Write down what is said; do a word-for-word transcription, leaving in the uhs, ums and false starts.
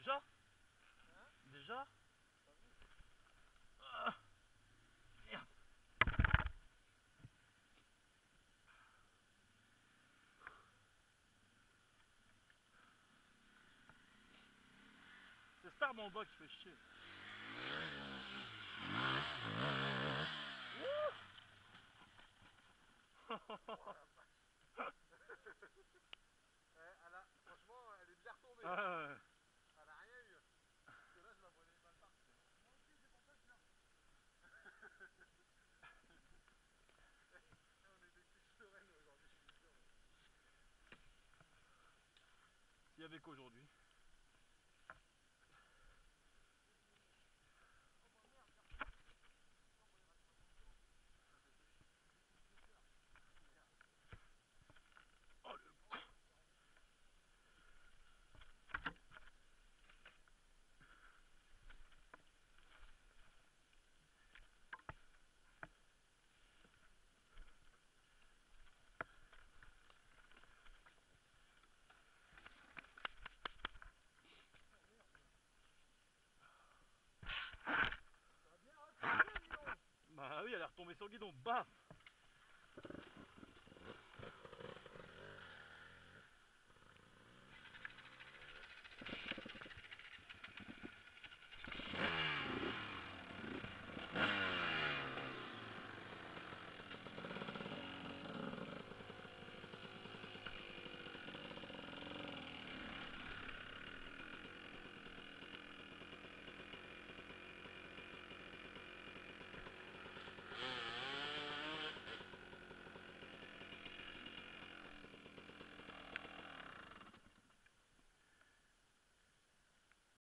Déjà? Déjà? Ah, merde. C'est Star mon bug qui fait chier. Eh, elle a, franchement, elle est bien retombée. Ah, ouais, ouais. Elle a rien eu. Parce que là, je la prenais mal partie. Moi aussi, c'est pour ça que je l'ai. Eh, on était plus sereines aujourd'hui, je suis sûr. Il y avait qu'aujourd'hui. Oh le con. Ça va bien, hein, c'est bien, dis donc. Bah oui, elle est retombée sur le guidon, baf.